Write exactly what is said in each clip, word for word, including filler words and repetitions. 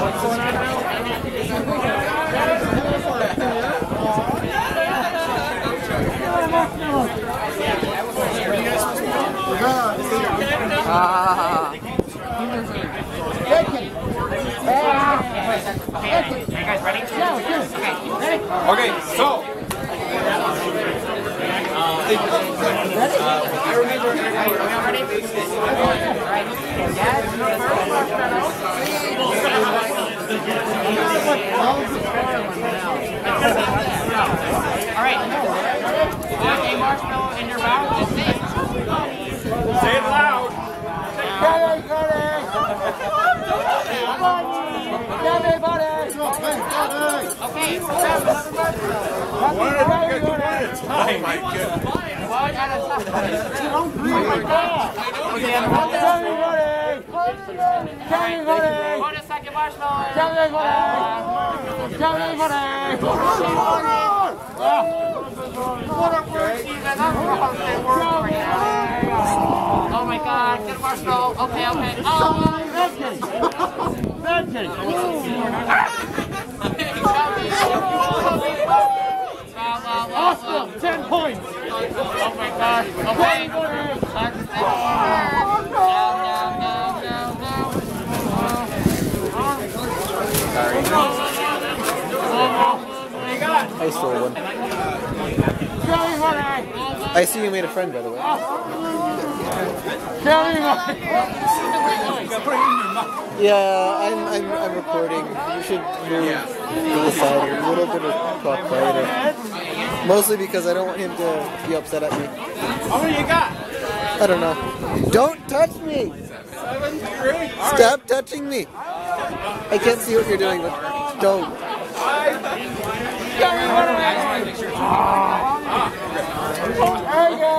Ah. Okay, you guys ready? Okay, okay, so. I remember. Are we all ready? Alright. Yes, no first marshmallow. Alright. Put a marshmallow in your mouth and sing. Say it loud. Got it, got it. Okay. One at a time. My goodness. One at a time. Oh my God. One a second marshmallow. Oh my God, get a marshmallow. Okay, okay. Oh, Awesome, ten points. oh my God. Okay. I stole one. I see you made a friend, by the way. Yeah, I'm, I'm, I'm recording. You should move to the side a little bit of talk quieter. Mostly because I don't want him to be upset at me. How many you got? I don't know. Don't touch me! Seven, three. Stop touching me! I can't see what you're doing, but don't. There you go.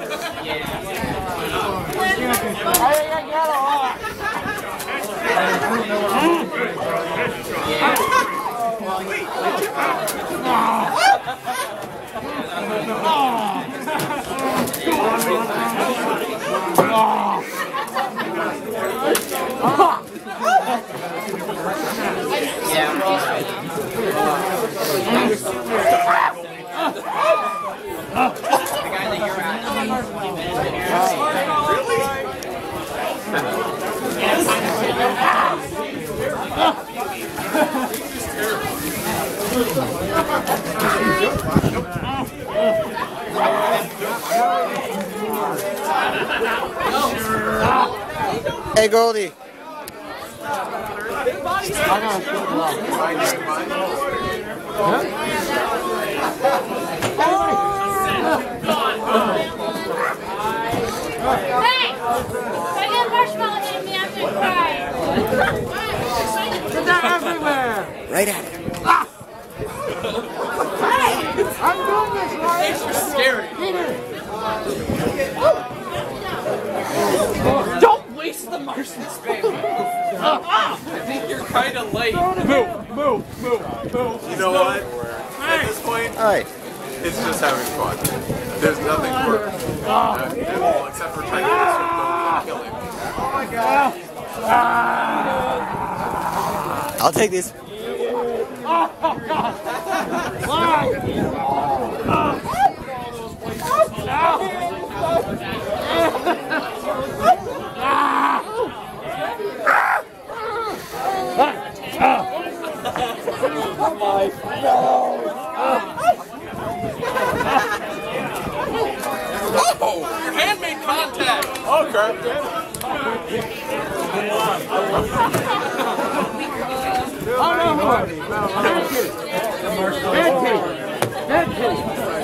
Hey, Goldie. Hey! If I get marshmallow in me, I'm gonna cry. Get that everywhere. Right at it. Hey! I'm doing this right. It's scary. Don't waste the marshmallows. I think you're kind of late. Move, move, move, move. You know what? At this point, Alright. it's just having fun. There's nothing for it. Uh, well, except for trying to get this from kill him. Oh my God. I'll take this. Oh God. Why? Oh, your hand made contact. Okay. Oh no, no. Pancake. Pancake.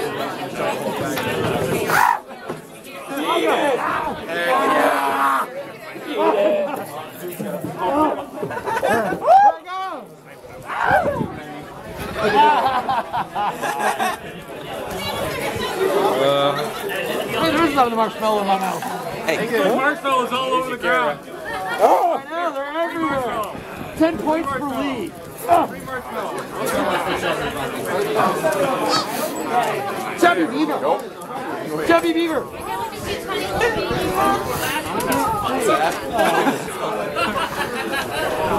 Hey, there's another marshmallow in my mouth. Hey. There's marshmallows all over the ground. Oh, yeah, they're everywhere. Ten points for Lee. Chubby Beaver. Chubby Beaver.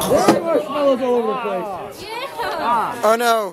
Marshmallows all over the place. Yeah. Oh no.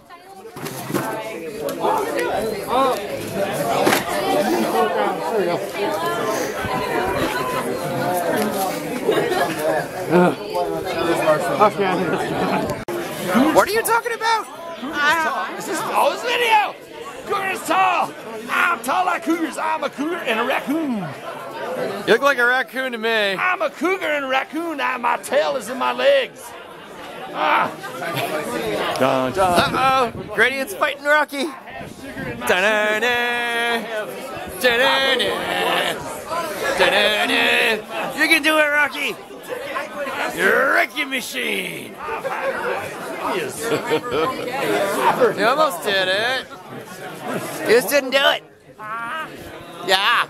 What are you talking about? This is all this video. Cougar is tall. I'm tall like cougars. I'm a cougar and a raccoon. You look like a raccoon to me. I'm a cougar and a raccoon. I, my tail is in my legs. Ah. Dun, dun. Uh-oh. Gradient's fighting Rocky. Da-da-da. Da-da-da. Da-da-da. You can do it, Rocky. You're a wrecking machine. You almost did it. You just didn't do it. Yeah.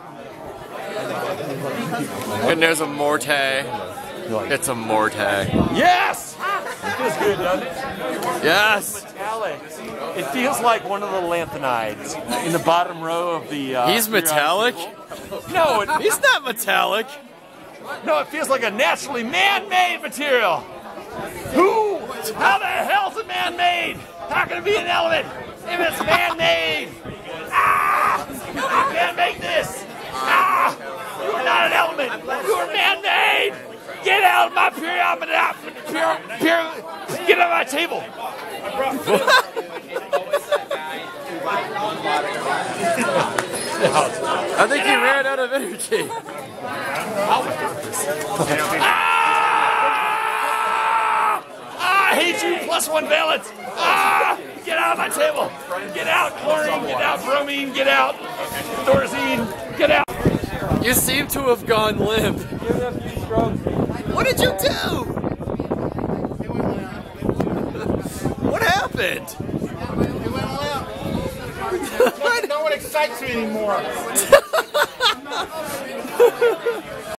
And there's a Morte. It's a Morte. Yes. It feels good, doesn't it? Yes. Metallic. It feels like one of the lanthanides in the bottom row of the. Uh, He's metallic? No, it, He's not metallic. no, it feels like a naturally man-made material. Who? How the hell's it man-made? How can it be an element if it's man-made? Ah! I can't make this. Ah! You are not an element. You are man-made. Get out of my pyramid. Pyramid. Pyramid. Get out of my table. I think he ran out of energy. Ah! I hate you. Plus one valence. Ah! Get out of my table. Get out. Chlorine. Get out. Bromine. Get out. Thorazine. Get out. You seem to have gone limp. What did you do? What happened? No one excites me anymore.